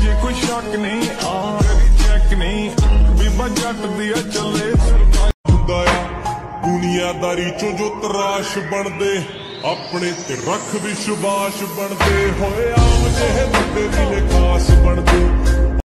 पिछे कोई शक नहीं तेरी चेक नहीं बीबा जट दिया चले दुनियादारी चो जो तराश बनदे अपने ते रख विश्वास बनदे होए आम जेहे बंदे भी ने खास बनदे